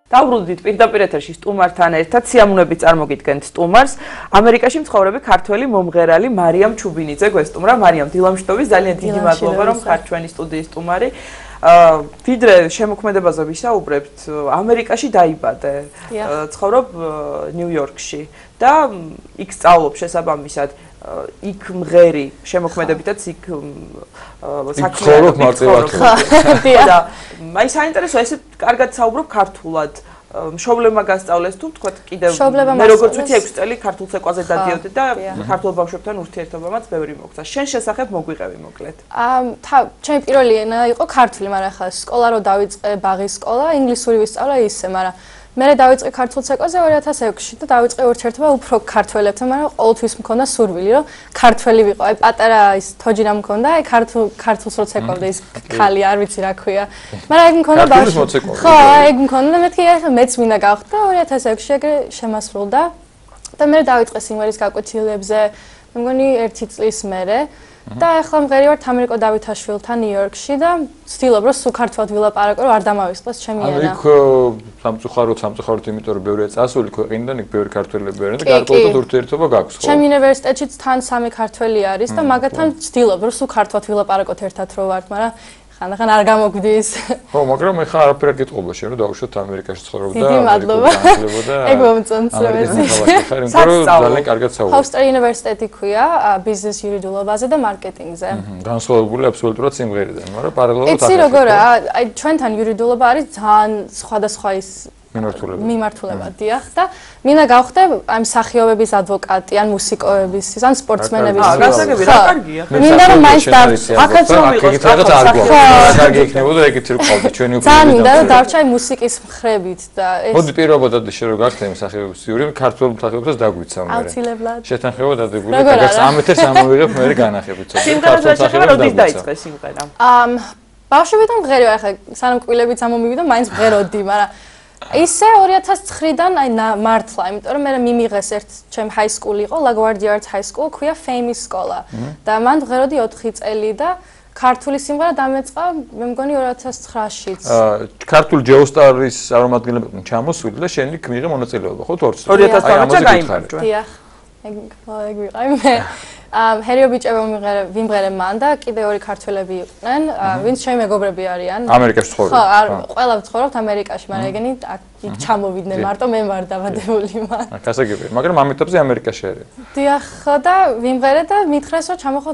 Დავბრუნდით პირდაპირ ეთერში სტუმართან ერთად სიამოვნებით წარმოგიდგენთ სტუმარს ამერიკაში მცხოვრები ქართველი მომღერალი მარიამ ჩუბინიძე გვესტუმრა. მარიამ, დილამშვიდობის, ძალიან დიდი მადლობა რომ ხარ ჩვენი სტუდიის სტუმარი. ვიდრე შემოქმედებაზე ვისაუბრებთ, ამერიკაში დაიბადე, ცხოვრობ ნიუ-იორკში და იქ სწავლობ შესაბამისად იქ მღერი შემოქმედებითაც იქ საქმიანობ და მაინც საინტერესოა ესე კარგად საუბრობ ქართულად მშობლებმა გასწავლეს თუ თქვა კიდევ მე როგორც ვიცი 6 წელი ქართულ ცეკვაზე დადიოდი და ქართულ ბავშვებთან ურთიერთობამაც ბევრი მოგცა. შენ შესახებ მოგვიყევი მოკლედ. ჩემი პირველი ენა იყო ქართული, მაგრამ ახლა სკოლა რო დავიწყე ბაღის სკოლა, ინგლისური ვისწავლა ისე, მაგრამ მე დავიწყე ქართულ ცეკვაზე 2006-ში და დავიწყე ურთიერთობა უფრო ქართველებთან, მაგრამ ყოველთვის მქონდა სურვილი, რომ ქართველი ვიყო. აი პატარა ის თოჯინა მქონდა, აი ქართულს რო ცეკვავდა ის ქალი, არ ვიცი რა ქვია. მაგრამ ეგ მქონდა ბავშვი. ხო, ეგ მქონდა, მეთქი ახლა მეც მინდა გავხდა 2006-ში ეგრე შემასრულდა და მე დავიწყე სიმღერის გაკვეთილებზე, მე მგონი 1 წლის მერე. და ახლა მღერი ვარ თამრიკო დავითაშვილთან ნიუ-იორკში და ვცდილობ რომ სულ ქართულად ვილაპარაკო, რომ არ დამავიწყდეს ჩემი ენა. იქ სამწუხაროდ იმიტომ რომ ბევრია წასული ქვეყნიდან, იქ ბევრი ქართველები არიან და გარკვეულწილად ურთიერთობა გაქვს, ხო? ჩემი უნივერსიტეტშიც თან 3 ქართველი არის და მაგათთან ვცდილობ რომ სულ ქართულად ვილაპარაკოთ ერთად რო ვართ, მაგრამ ხანდახან არ გამოგვდის. ხო, მაგრამ ეხლა არაფერ არ გიტყობა შენ რომ დავუშვათ ამერიკაში ცხოვრობ და დიდი მადლობა. ეგ მომწონს ძალიან კარგად საუბრობ. ჰოვსტერი უნივერსიტეტი ქვია, ბიზნეს იურიდულობაზე და მარკეტინგზე. განსხვავებული აბსოლუტურად სიმღერიდან, მაგრამ პარალელურად იცი როგორა, აი ჩვენთან იურიდულობა არის ძალიან სხვადასხვა ის მიმართულება დიახ და მინდა გავხდე ამ მსახიობების ადვოკატი, ან მუსიკოების, ან სპორტსმენების. გასაგები რა კარგია. მინდა რომ მაინც აქაც რომ იყოს კარგი იქნებოდა ეგეთი რო ყავდა ჩვენი უფრო. ძალიან მინდა რომ დავჭაი მუსიკის მხრებით და ეს მოდი პირობად შე რო გახდე მსახიობის იური, ქართულ მსახიობებს დაგვიცა მე. აუცილებლად. შეთანხმება დადებული, მაგას ამ ეთერს ამოვიღებ მე განახებით. სიმღერა როდის დაიწყე სიმღერა? ბავშვობიდან მღერი ვარ, ახლა სანამ კვილებიც ამომივიდა, მაინც მღეროდი, მაგრამ ისე 2009-დან აი მართლა, იმიტომ რომ მე მიმიღეს ერთ ჩემ high school იყო, LaGuardia Arts High School, ქვია Famous სკოლა. და მან მღეროდი 4 წელი და ქართული სიმღერა დამეწყა, მე მგონი 2009-შიც. ქართული ჯეოსტარის წარმომადგენლებთან ჩამოსული და შენ იქ მიიღე მონაწილეობა, ხო 2009-ში გაიმარჯვა. დიახ. ეგ ვიყავი მე. ჰერიო ბიჭები ვიმღერე მან და კიდე 2 ქართველები იყვნენ, ვინც ჩემი მეგობრები არიან. ამერიკაში ცხოვრობ. ხო, ყველა ვცხოვრობთ ამერიკაში, მაგრამ ეგენი იქ ჩამოვიდნენ, მარტო მე ვარ დაბადებული მან. გასაგებია, მაგრამ ამ ეტაპზე ამერიკაში არის. დიახ, და ვიმღერე და მითხრეს რომ ჩამოხვალ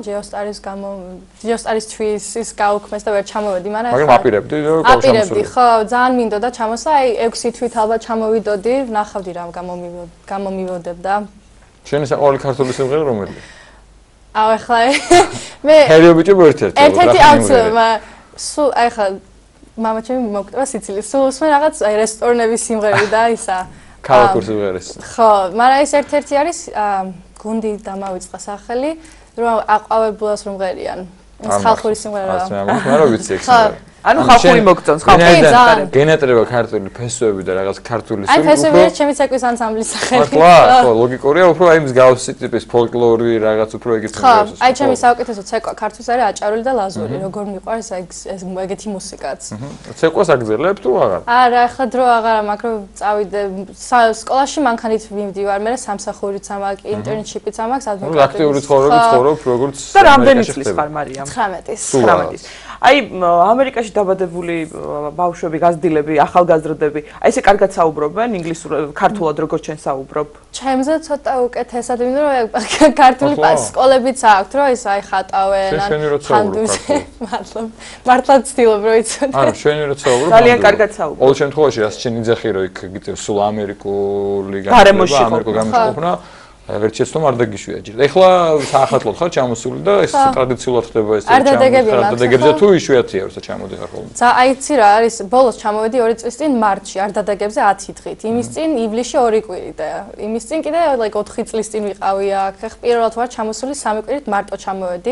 ჯეოსტარის თვის ის გაუქმეს და ვერ ჩამოვედი, მაგრამ აპირებდი რომ აპირებდი, ხო, ძალიან მინდოდა ჩამოსვლა, აი 6 თვით ალბათ ჩამოვიდოდი, ვნახავდი რა გამომივოდებდა. შენი საყვარელი ქართული სიმღერა რომელია? აუ ახლა მე ჰერიო ბიჭები ერთ-ერთი აუცილებლად, სულ ახლა მამა ჩემი მოგტყვა სიცილიის, სულ უსმენ რაღაც აი რესტორნების სიმღერები და ისა ქალქურ სიმღერას. ხო, მაგრამ ეს ერთ-ერთი არის გუნდი დამავიწყა სახელი, რომ აყვავებულას რომ მღერიან. ეს ხალხური სიმღერაა. ასე მაგრამ ვიცი ეგ სიმღერა. ანუ ხალხური მოგწონს, ხალხური გენატრება ქართული ფესვები და რაღაც ქართული სიმღერა. აი ფესვები არის ჩემი ცეკვის ანსამბლის სახელი. ხო, ლოგიკურია, უფრო აი ის გავსი ტიპის ფოლკლორი რაღაც უფრო ეგეთი სიმღერა. ხო, აი ჩემი საუკეთესო ცეკვა ქართულს არის აჭარული და ლაზური, როგორ მიყვარს ეს ეგეთი მუსიკაც. ცეკვას აგზელებ თუ აღარ? არა, ახლა დრო აღარა მაქვს, რომ წავიდე სკოლაში მანქანით ვიმდივარ, მე სამსახურით ამაქვს, ინტერნშიპიც ამაქვს, ადვოკატი. აქტიური ცხოვრება ცხოვრობ როგორც და რამდენი წლის ხარ მარიამ? 19-ის. აი ამერიკაში დაბადებული ბავშვები, გაზრდილები, ახალგაზრდები, აი ესე კარგად საუბრობენ ინგლისურად, ქართულად როგორც ჩვენ საუბრობ. ჩემზე ცოტა უკეთესად, იმიტომ რომ ქართული სკოლებიც აქვთ, რომ ის აი ხატავენ, ხანდუზე. მართლა ვცდილობ რომ იცოდე. არა, შენი რო საუბრობ. ძალიან კარგად საუბრობ. ყოველ შემთხვევაში, რაც შენ იძახი რომ იქ გიწევ სულ ამერიკული გამოსყოფნა. აღარ შეცდომ არ დაგიშვია ჯერ. ეხლა საახალწლოდ ხარ ჩამოსული და ეს ტრადიციულად ხდება ეს არდადეგებზე თუ იშვიათია როცა ჩამოდიხარ ხოლმე. აი იცი რა არის, ბოლოს ჩამოვედი 2 წლის წინ მარტში, არდადეგებზე 10 დღით. იმის წინ ივლისში 2 კვირი და იმის წინ კიდე 4 წლის წინ ვიყავი აქ. ხე პირველად ვარ ჩამოსული 3 კვირით მარტო ჩამოვედი.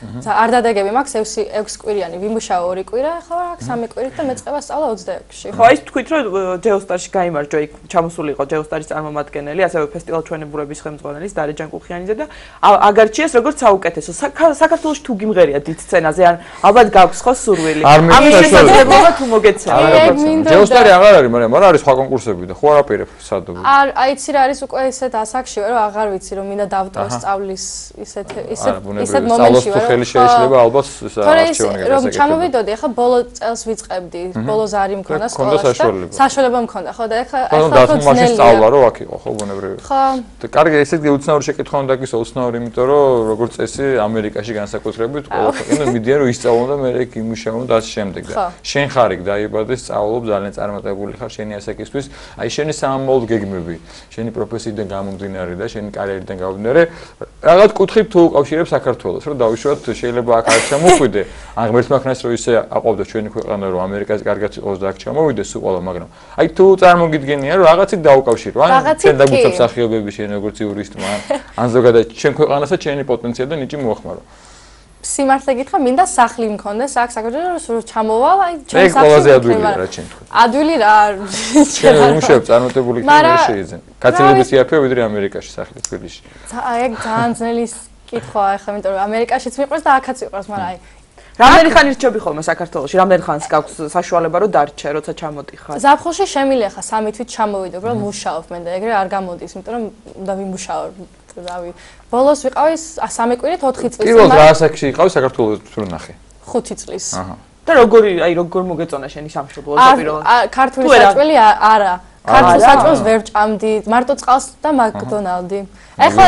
არ დადეგები მაქვს 6 კვირიანი, ვიმუშაო 2 კვირა, ახლა აქ 3 კვირით და მეწყება სწავლა 26-ში. ხო, ის თქვით რომ ჯეოსტარში გაიმარჯვა, იქ ჩამოსული იყო ჯეოსტარის წარმომადგენელი, ასევე ფესტივალ ჩვენებურების ხელმძღვანელის დარე ჯანკუხიანიძე და აგარჩიეს როგორც საუკეთესო. საქართველოში თუ გიმღერია დიდ სცენაზე, ან ალბათ გაქვს ხო სურვილი. ამის შესაძლებლობა თუ მოგეცემა. ჯეოსტარი აღარ არის, მაგრამ არის სხვა კონკურსები და ხო არაპირებ სადობ. აიცი რა არის უკვე ისეთ ასაკშივე რომ აღარ ვიცი რომ მინდა დავტოვო სწავლის ისეთ მომენტში ვარ. ხელი შეიძლება ალბათ არჩევანი გასაგებია. რომ ჩამოვიდოდი, ახლა ბოლო წელს ვიწყებდი, ბოლო ზარი მქონდა სკოლაში და საშუალება მქონდა, ხო და ახლა ხო მაშინ სწავლა რომ აქ იყო, ხო ბუნებრივია. ხო. და კარგი, ესეთი უცნაური შეკითხვა უნდა გისვა, უცნაური, იმიტომ რომ როგორც წესი ამერიკაში განსაკუთრებით ყველა ქვეყანა მიდიან რომ ისწავლონ და მე იქ იმუშაონ და ასე შემდეგ და შენ ხარ იქ დაიბადე, სწავლობ, ძალიან წარმატებული ხარ შენი ასაკისთვის, აი შენი სამომავლო გეგმები, შენი პროფესიიდან გამომდინარე და შენი კარიერიდან გამომდინარე, რაღაც კუთხით თუ უკავშირებ საქართველოს, რომ დავიშვათ შეიძლება აქ არ ჩამოხვიდე, ან ღმერთმა ხნას რომ ისე აყვავდა ჩვენი ქვეყანა რომ ამერიკაზე კარგად იყოს და აქ ჩამოვიდეს უყოლა, მაგრამ აი თუ წარმოგიდგენია რომ რაღაცით დაუკავშირო, ან შენ დაგვიწევ სახიობები შენ როგორც იურისტმა, ან ზოგადად ჩვენ ქვეყანასაც შენი პოტენციალი და ნიჭი მოახმარო. სიმართლე გითხრა, მინდა სახლი მქონდეს აქ საქართველოს რომ ჩამოვალ, აი ჩვენ სახლი. ეს ყველაზე ადვილია რა ჩვენ თქვა. ადვილი რა ჩვენ ვიმუშავებ წარმატებული კრიტერიები შეიძლება. კაცელების იაფია ვიდრე ამერიკაში სახლი თბილისში. აი ეგ ძალიან ძნელი კითხვა ახლა, იმიტომ რომ ამერიკაშიც მიყვარს და აქაც მიყვარს, მაგრამ აი რამდენი ხანი რჩები ხოლმე საქართველოში? რამდენი ხანს გაქვს საშუალება რომ დარჩე, როცა ჩამოდიხარ? ზაფხულში შემიძლია ხა 3 თვით ჩამოვიდე, უბრალოდ მუშაობ მე და ეგრე არ გამოდის, იმიტომ რომ უნდა ვიმუშაო. რავი, ბოლოს ვიყავი 3 კვირით 4 წლის. პირველ რა ასაკში იყავი საქართველოს თუ ნახე? 5 წლის. აჰა. და როგორ მოგეწონა შენი სამშობლო პირველად? ქართული საჭველი არა. ქართულ საჭმელს ვერ ჭამდი, მარტო წყალს და მაკდონალდი. ეხლა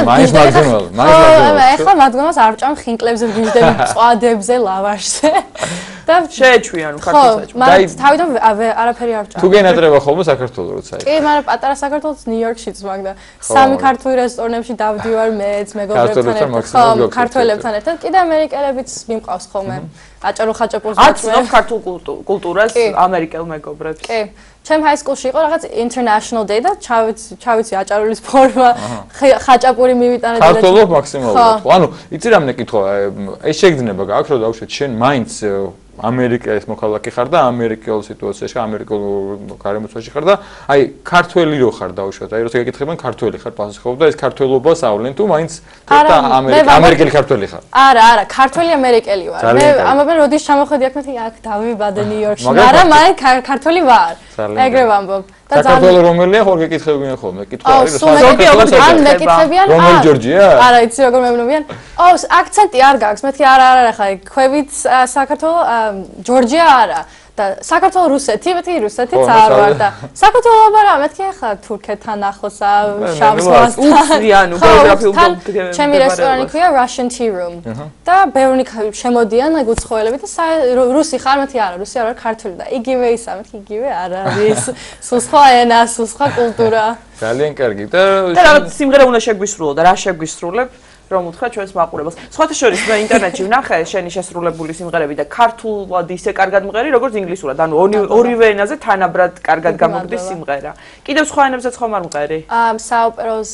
მაკდონალდს არ ჭამ ხინკლებზე, ვიждები წვადებზე, ლავაშზე. და შეეჩვიან ქართულ საჭმელს. მაგრამ თავიდან არაფერი არ ჭამ. თუ გენატრება ხოლმე საქართველოს როცა იქ. კი, მაგრამ პატარა საქართველოს ნიუ-იორკშიც მაგდა. 3 ქართული რესტორნებში დავდივარ მეც, მეგობრებთან ერთად, ქართველებთან ერთად, კიდე ამერიკელებიც მიმყავს ხოლმე. აჭარო ხაჭაპურს ვაჭმევ. აცნობ ქართულ კულტურას ამერიკელ მეგობრებს. კი. ჩემ ჰაისკულში იყო რაღაც international day და ჩავიცი აჭარულის ფორმა, ხაჭაპური მივიტანე და ქართულობ მაქსიმალურად. ანუ იცი რამე კითხვა, ეს შეგძნება გაქვს რომ დავუშვათ შენ მაინც ამერიკის მოქალაქე ხარ და ამერიკელ სიტუაციაში, ამერიკელ გარემოცვაში ხარ და აი ქართველი რო ხარ დავუშვათ, აი როცა გეკითხებენ ქართველი ხარ პასუხობ და ეს ქართველობას ავლენ თუ მაინც ამერიკელი ქართველი ხარ? არა, ქართველი ამერიკელი ვარ. მე ამბობენ როდის ჩამოხედი აქ მეთქი აქ დავიბადე ნიუ-იორკში, მაგრამ მაინც ქართველი ვარ. ეგრე ვამბობ. საქართველო რომელია ხო გეკითხებიან ხოლმე? კითხვა არის რომ ან მეკითხებიან რომელი ჯორჯია? არა, იცი როგორ მემნობიან? აქცენტი არ გაქვს. მეთქი არა ხა ქვევით საქართველო ჯორჯია არა. და საქართველოს რუსეთი, მეთქი რუსეთიც არ ვარ და საქართველოს არა, მეთქი ახლა თურქეთთან ახლოსა, შავ ზღვასთან. უცდიანო გეოგრაფიულ ჩემი რესტორანი ქვია Russian Tea Room. და ბევრი შემოდიან უცხოელები და რუსი ხარ, მეთქი არა, რუსი არ ვარ, ქართული და იგივე ისა, მეთქი იგივე არ არის. სულ სხვა ენა, სულ სხვა კულტურა. ძალიან კარგი და რაღაც სიმღერა უნდა შეგვისრულო და რა შეგვისრულებ? რომ უთხრა ჩვენს მაყურებელს. სხვათა შორის მე ინტერნეტში ვნახე შენი შესრულებული სიმღერები და ქართულად ისე კარგად მღერი, როგორც ინგლისურად. ანუ ორივე ენაზე თანაბრად კარგად გამოგდის სიმღერა. კიდევ სხვა ენებზეც ხომ არ მღერი? საოპეროს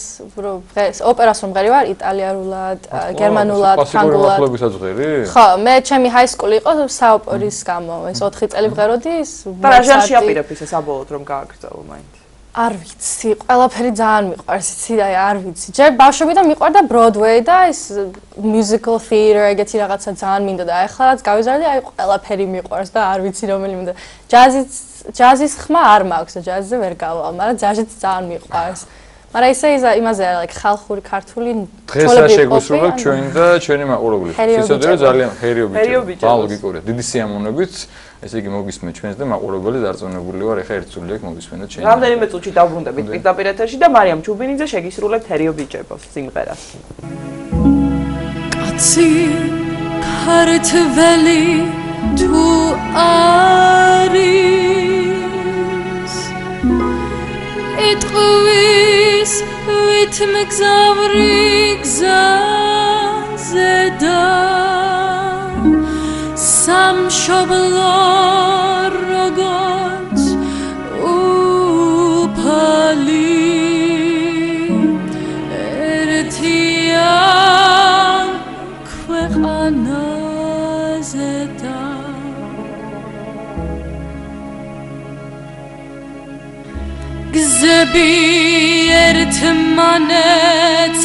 ოპერას რომ მღერი ვარ, იტალიურად, გერმანულად, ფრანგულად. ხო, მე ჩემი ჰაისკული იყო საოპერის გამო. ეს 4 წელი მღეროდი. და რა ჟანრში აპირებ ისე საბოლოოდ რომ გააგრძელო მაინც? არ ვიცი, ყველაფერი ძალიან მიყვარს, იცი, აი არ ვიცი. ჯერ ბავშვობიდან მიყვარდა Broadway და ის musical theater ეგეთი რაღაცა ძალიან მინდა და ახლა გავიზარდი, აი ყველაფერი მიყვარს და არ ვიცი რომელი მინდა. ჯაზის ხმა არ მაქვს და ჯაზზე ვერ გავალ, მაგრამ ჯაზიც ძალიან მიყვარს. მაგრამ ისე იმაზე არა, like ხალხური ქართული დღესაც შეგვისრულებ ჩვენ და ჩვენი მაყურებლები. ისედაც ძალიან ჰერიობიჭება. ძალიან ლოგიკურია. დიდი სიამოვნებით ესე იგი მოგისმენთ ჩვენს და მაყურებელი დარწმუნებული ვარ, ეხა ერთ სული აქ მოგისმენთ ჩვენ. რამდენიმე წუთში დავბრუნდებით პირდაპირ ეთერში და მარიამ ჩუბინიძე შეგისრულებთ ჰერიობიჭებას სიმღერას. კაცი ქართველი თუ არის იტყვის ვით მგზავრი გზაზე და სამშობლო როგორც უფალი ერთიან ქვეყანა ზედა გზები ერთმანეთს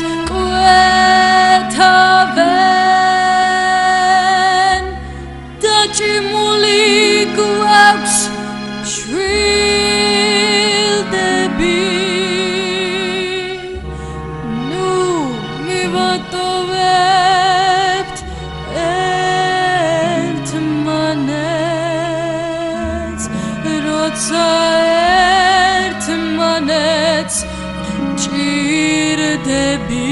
კვეთავენ დაჭიმული გვაქვს შვილდები ნუ მივატოვებთ ერთმანეთს როცა ერთმანეთს ჭირდები